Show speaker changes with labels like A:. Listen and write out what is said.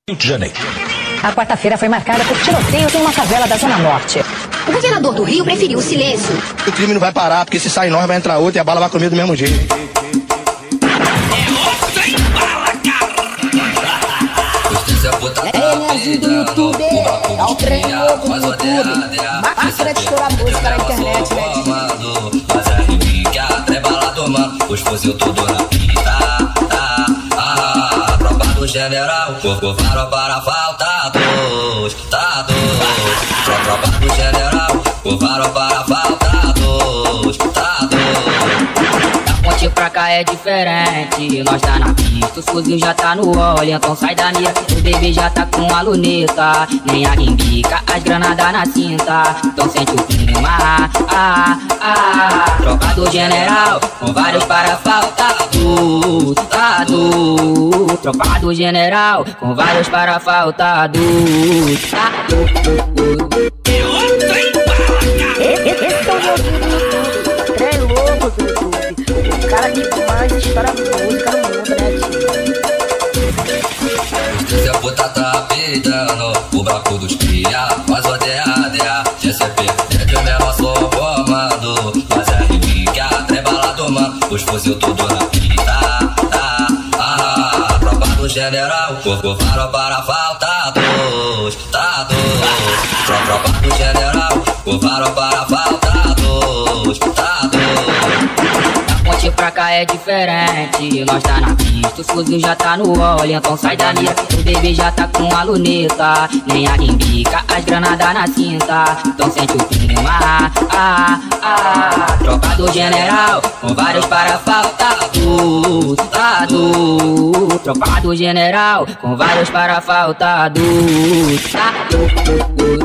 A: Rio de Janeiro.
B: A quarta-feira foi marcada por tiroteios em uma favela da Zona Norte.
C: O governador do Rio preferiu o silêncio.
D: O crime não vai parar, porque se sai nós, vai entrar outro e a bala vai comer do mesmo jeito.
E: É Nezinho do YouTube, é o trem novo no YouTube. Máquina de estourar música na internet, né?
F: Mas é rio que atrebalado, mano. Os fuzil tudo na pista. Tropa do general, corpo para faltados. Tropa do general, corpo para faltados.
G: Da ponte pra cá é diferente, nós tá na pista, os fuzil já tá no óleo, então sai da mira, o bebê já tá com a luneta, nem a guimbica, as granadas na cinta, então sente o clima, tropa do general, com vários parafaltados, tropa do general, com vários parafaltados,
B: Esse é o meu vídeo do YouTube, trem louco do YouTube. O cara que mais estoura música no mundo, né, tio?
F: Se a puta tá peidando, o braco dos cria, faz o DA, GCP, dentro mesmo sou comando. Mas é rio que atrebalado, mano, os fuzil tudo na pista. Tropa do general, corpo para faltados. Tropa do general, corpo para faltados.
G: da ponte pra cá é diferente, nós tá na pista, os fuzil já tá no óleo, então sai da mira, o bebê já tá com a luneta, nem a guimbica, as granadas na cinta, então sente o clima, tropa do general, com vários parafaltados, tropa do general, com vários parafaltados,